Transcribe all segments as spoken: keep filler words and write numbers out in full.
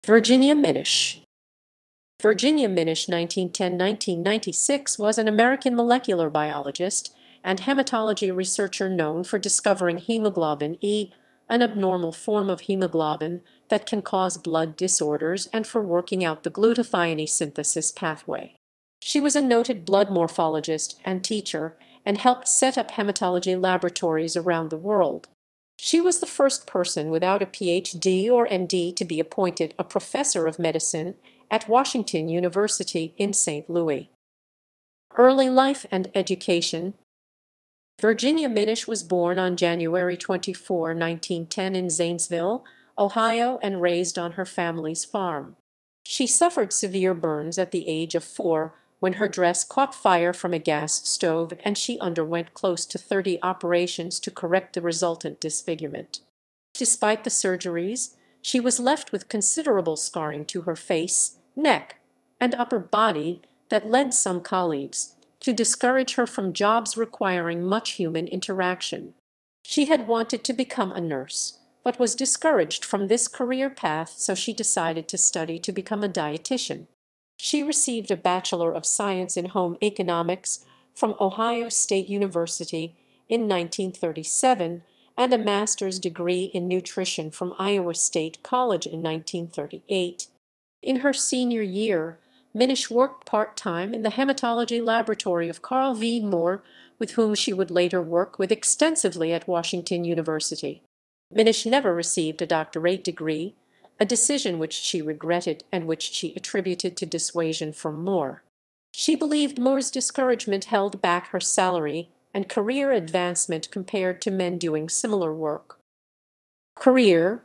Virginia Minnich. Virginia Minnich nineteen ten to nineteen ninety-six was an American molecular biologist and hematology researcher known for discovering hemoglobin E, an abnormal form of hemoglobin that can cause blood disorders, and for working out the glutathione synthesis pathway. She was a noted blood morphologist and teacher and helped set up hematology laboratories around the world. She was the first person without a P H D or M D to be appointed a professor of medicine at Washington University in Saint Louis. Early life and education. Virginia Minnich was born on January twenty-fourth, nineteen ten in Zanesville, Ohio, and raised on her family's farm. She suffered severe burns at the age of four when her dress caught fire from a gas stove, and she underwent close to thirty operations to correct the resultant disfigurement. Despite the surgeries, she was left with considerable scarring to her face, neck, and upper body that led some colleagues to discourage her from jobs requiring much human interaction. She had wanted to become a nurse, but was discouraged from this career path, so she decided to study to become a dietitian. She received a Bachelor of Science in Home Economics from Ohio State University in nineteen thirty-seven and a master's degree in nutrition from Iowa State College in nineteen thirty-eight. In her senior year, Minnich worked part-time in the hematology laboratory of Carl V. Moore, with whom she would later work with extensively at Washington University. Minnich never received a doctorate degree, a decision which she regretted and which she attributed to dissuasion from Moore. She believed Moore's discouragement held back her salary and career advancement compared to men doing similar work. Career.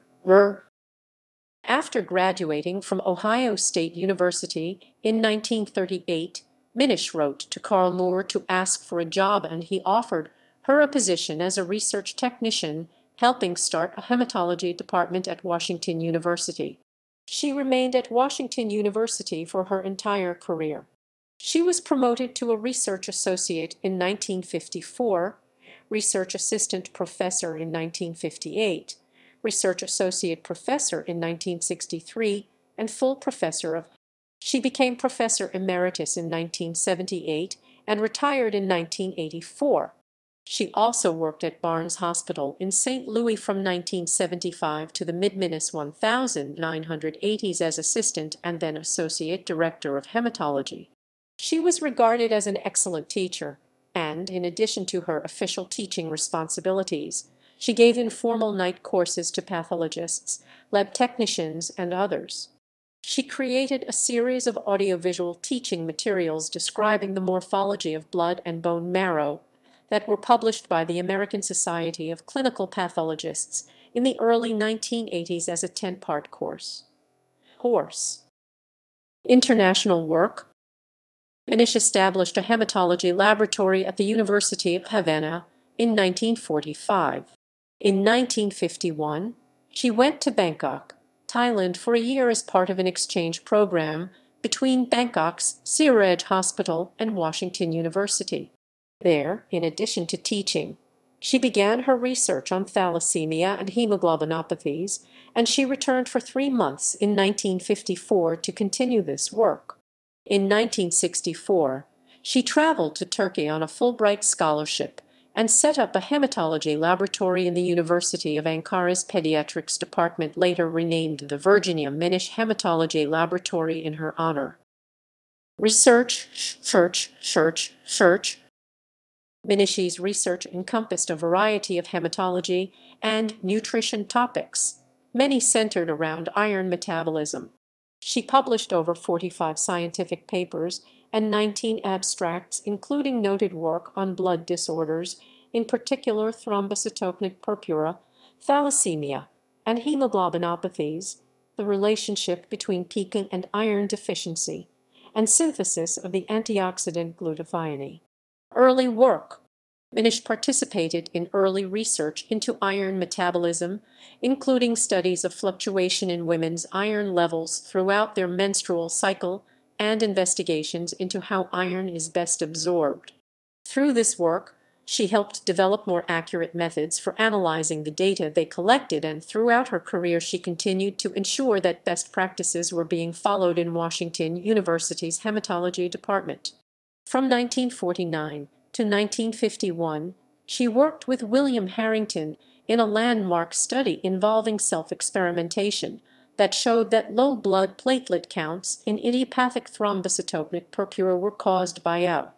After graduating from Ohio State University in nineteen thirty-eight, Minnich wrote to Carl Moore to ask for a job, and he offered her a position as a research technician helping start a hematology department at Washington University. She remained at Washington University for her entire career. She was promoted to a research associate in nineteen fifty-four, research assistant professor in nineteen fifty-eight, research associate professor in nineteen sixty-three, and full professor of. She became professor emeritus in nineteen seventy-eight and retired in nineteen eighty-four. She also worked at Barnes Hospital in Saint Louis from nineteen seventy-five to the mid-nineteen eighties as assistant and then associate director of hematology. She was regarded as an excellent teacher, and in addition to her official teaching responsibilities, she gave informal night courses to pathologists, lab technicians, and others. She created a series of audiovisual teaching materials describing the morphology of blood and bone marrow that were published by the American Society of Clinical Pathologists in the early nineteen eighties as a ten-part course. Course. International work. Minnich established a hematology laboratory at the University of Havana in nineteen forty-five. In nineteen fifty-one, she went to Bangkok, Thailand for a year as part of an exchange program between Bangkok's Siraj Hospital and Washington University. There, in addition to teaching, she began her research on thalassemia and hemoglobinopathies, and she returned for three months in nineteen fifty-four to continue this work. In nineteen sixty-four, she traveled to Turkey on a Fulbright scholarship and set up a hematology laboratory in the University of Ankara's Pediatrics Department, later renamed the Virginia Minnich Hematology Laboratory in her honor. Research, search, search, search. Minnich's research encompassed a variety of hematology and nutrition topics, many centered around iron metabolism. She published over forty-five scientific papers and nineteen abstracts, including noted work on blood disorders, in particular thrombocytopenic purpura, thalassemia, and hemoglobinopathies, the relationship between peaking and iron deficiency, and synthesis of the antioxidant glutathione. Early work. Minnich participated in early research into iron metabolism, including studies of fluctuation in women's iron levels throughout their menstrual cycle and investigations into how iron is best absorbed. Through this work, She helped develop more accurate methods for analyzing the data they collected, and throughout her career she continued to ensure that best practices were being followed in Washington University's hematology department. From nineteen forty-nine to nineteen fifty-one, she worked with William Harrington in a landmark study involving self-experimentation that showed that low blood platelet counts in idiopathic thrombocytopenic purpura were caused by a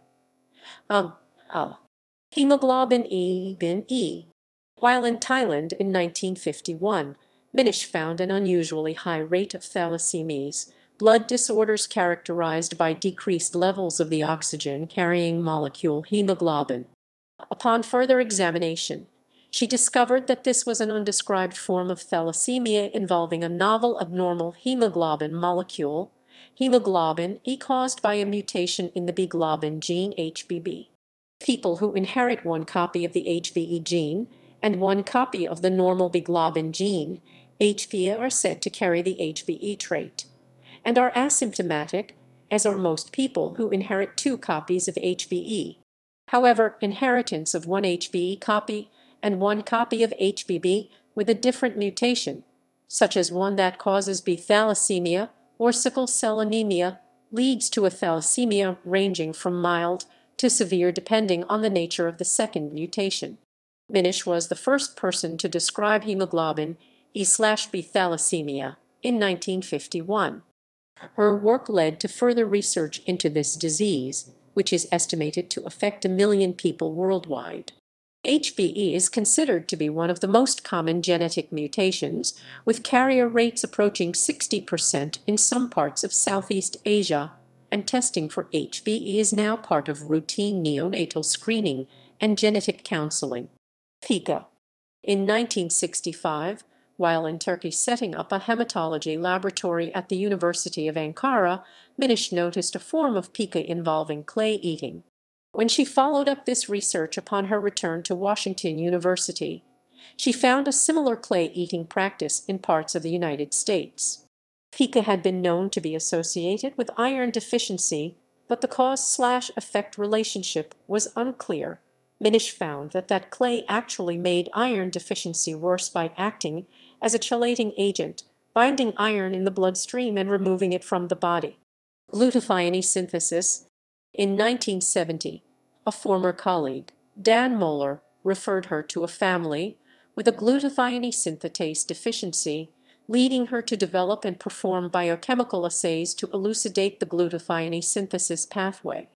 um, uh, hemoglobin E bin E. While in Thailand in nineteen fifty-one, Minnich found an unusually high rate of thalassemias, blood disorders characterized by decreased levels of the oxygen-carrying molecule hemoglobin. Upon further examination, she discovered that this was an undescribed form of thalassemia involving a novel abnormal hemoglobin molecule, hemoglobin E, caused by a mutation in the B globin gene H B B. People who inherit one copy of the H B E gene and one copy of the normal B globin gene, H B E, are said to carry the H B E trait, and are asymptomatic, as are most people who inherit two copies of H B E. However, inheritance of one H B E copy and one copy of H B B with a different mutation, such as one that causes B thalassemia or sickle cell anemia, leads to a thalassemia ranging from mild to severe depending on the nature of the second mutation. Minnich was the first person to describe hemoglobin E B thalassemia in nineteen fifty-one. Her work led to further research into this disease, which is estimated to affect a million people worldwide. H B E is considered to be one of the most common genetic mutations, with carrier rates approaching sixty percent in some parts of Southeast Asia, and testing for H B E is now part of routine neonatal screening and genetic counseling. Pika. In nineteen sixty-five, while in Turkey setting up a hematology laboratory at the University of Ankara, Minnich noticed a form of pica involving clay eating. When she followed up this research upon her return to Washington University, she found a similar clay-eating practice in parts of the United States. Pica had been known to be associated with iron deficiency, but the cause-slash-effect relationship was unclear. Minnich found that that clay actually made iron deficiency worse by acting as a chelating agent, binding iron in the bloodstream and removing it from the body. Glutathione synthesis. In nineteen seventy, a former colleague, Dan Moeller, referred her to a family with a glutathione synthetase deficiency, leading her to develop and perform biochemical assays to elucidate the glutathione synthesis pathway.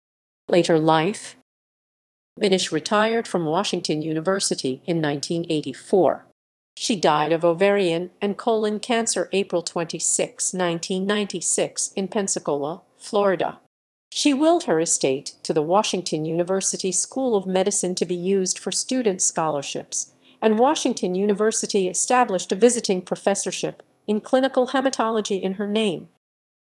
Later life. Minnich retired from Washington University in nineteen eighty-four. She died of ovarian and colon cancer April twenty-sixth, nineteen ninety-six, in Pensacola, Florida. She willed her estate to the Washington University School of Medicine to be used for student scholarships, and Washington University established a visiting professorship in clinical hematology in her name.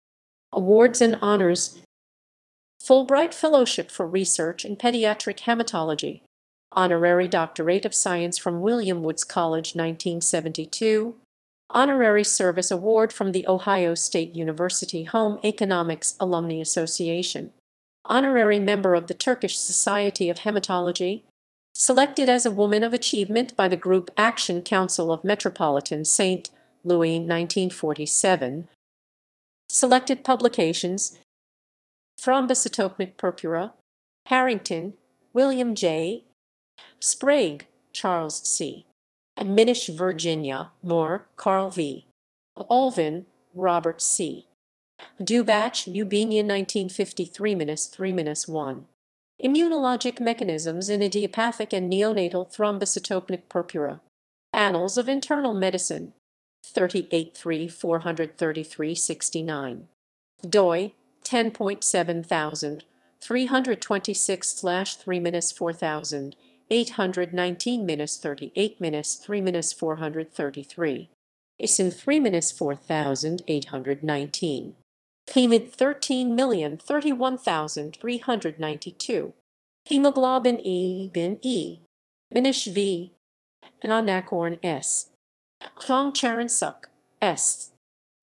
Awards and honors. Fulbright Fellowship for Research in Pediatric Hematology. Honorary Doctorate of Science from William Woods College nineteen seventy-two. Honorary Service Award from the Ohio State University Home Economics Alumni Association. Honorary Member of the Turkish Society of Hematology. Selected as a Woman of Achievement by the Group Action Council of Metropolitan Saint Louis nineteen forty-seven. Selected publications. Thrombocytopenic purpura. Harrington, William J. Sprague, Charles C. And Minnich, Virginia, Moore, Carl V. Olvin, Robert C. Dubach, Eugenia, nineteen fifty-three three one. Immunologic Mechanisms in Idiopathic and Neonatal Thrombocytopenic Purpura. Annals of Internal Medicine, thirty-eight three four thirty-three sixty-nine. doi, ten point seven thousand, three twenty-six slash three four thousand, eight nineteen thirty-eight three four thirty-three. I S I N three four thousand eight hundred nineteen. P M I D thirteen million thirty-one thousand three hundred ninety-two. Hemoglobin E bin E. Minnich V. Anacorn S. Kong Charan Suk S.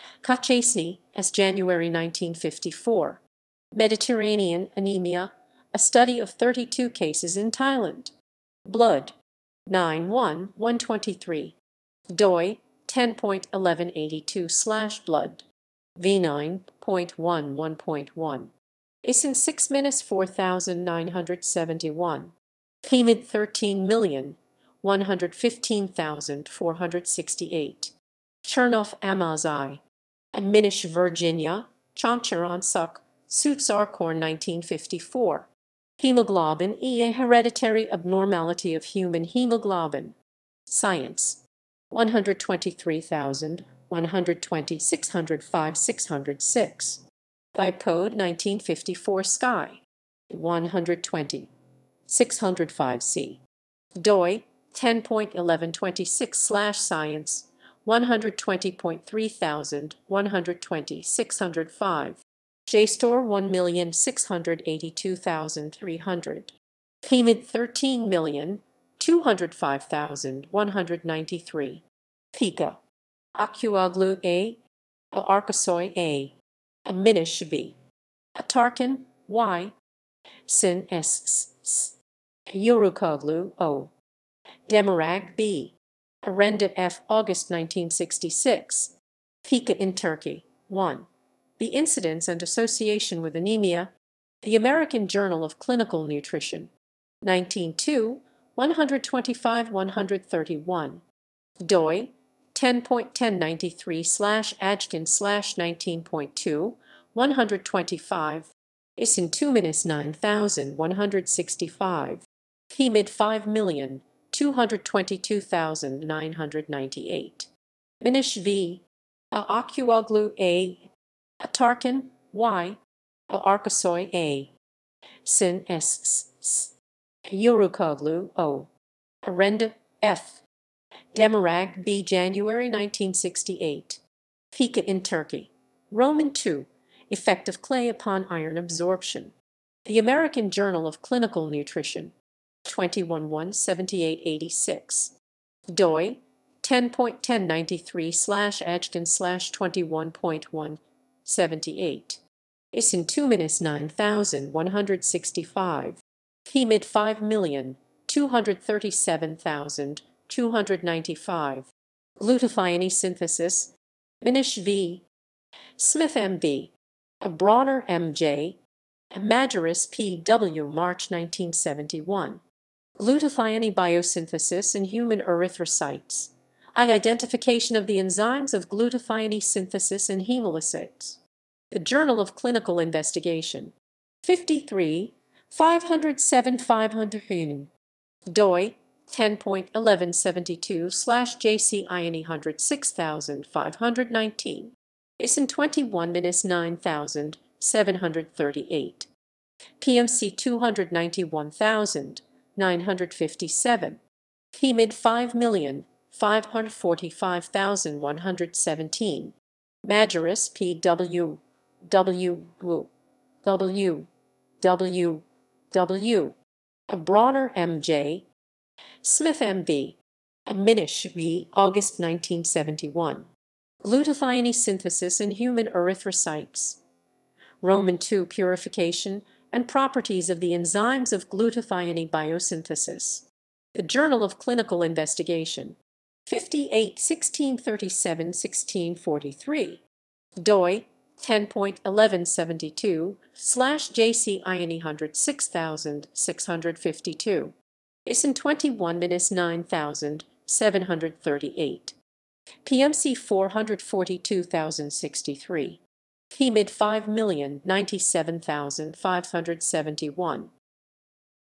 Kachesny, as January nineteen fifty-four. Mediterranean anemia, a study of thirty-two cases in Thailand. Blood, nine one one twenty-three. doi, ten point eleven eighty-two slash blood. V nine point eleven point one. Is in six minutes four thousand nine hundred seventy-one. Hemid thirteen million one hundred fifteen thousand four hundred sixty-eight. Chernoff Amazai. And Minnich, Virginia, Chomcharon-suk, Suitsarkorn nineteen fifty-four. Hemoglobin E, a hereditary abnormality of human hemoglobin. Science. one hundred twenty-three thousand one hundred twenty six hundred five six hundred six. By code nineteen fifty-four Sky. one hundred twenty six hundred five C. doi ten point eleven twenty-six slash science one hundred twenty point three thousand one hundred twenty six hundred five. JSTOR one million six hundred eighty-two thousand three hundred. Hemid thirteen million two hundred five thousand one hundred ninety-three. Pika. Aquaglu A. Arcasoy A. Minnich B. Atarkin Y. Sin S. Urukoglu O. Demirag B. Arenda F. August nineteen sixty-six. Pika in Turkey. one. The incidence and association with anemia. The American Journal of Clinical Nutrition. nineteen two, one twenty-five one thirty-one. doi ten point ten ninety-three slash Ajkin slash nineteen point two, one twenty-five. Is in two minutes nine thousand one hundred sixty-five. Hemid five million two hundred twenty-two thousand nine hundred ninety-eight. Minnich V. Aquaglu A. Atarkin Y. Arcasoy A. Sin S. Urukoglu O. Arenda F. Demirag B. January nineteen sixty-eight. Pika in Turkey. Roman two. Effect of clay upon iron absorption. The American Journal of Clinical Nutrition. twenty-one one seventy-eight eighty-six. doi ten point ten ninety-three slash Ajkin slash twenty-one point one seventy-eight. Is in two minutes nine thousand one hundred sixty-five. Hemid five million two hundred thirty-seven thousand two hundred ninety-five. Glutathione synthesis. Minnich V. Smith M B. Bronner M J. Majoris P W. March nineteen seventy-one. Glutathione biosynthesis in human erythrocytes. Identification of the enzymes of glutathione synthesis in hemolysates. The Journal of Clinical Investigation. fifty-three, five oh seven five hundred. doi ten point eleven seventy-two slash J C I N E one hundred six thousand five hundred nineteen. Is in twenty-one minutes nine thousand seven hundred thirty-eight. P M C two hundred ninety-one thousand nine hundred fifty-seven. Hemid five million five hundred forty-five thousand one hundred seventeen. Majoris P W. W. W. W. W. Bronner M J. Smith M B. Minnich V. August nineteen seventy-one. Glutathione synthesis in human erythrocytes. Roman two. Purification and properties of the enzymes of glutathione biosynthesis. The Journal of Clinical Investigation. fifty-eight sixteen thirty-seven sixteen forty-three. doi ten point eleven seventy-two slash J C I N E one hundred six thousand six hundred fifty-two. Is in twenty-one minutes nine thousand seven hundred thirty-eight. P M C four hundred forty-two thousand sixty-three. Hemid five million ninety-seven thousand five hundred seventy-one.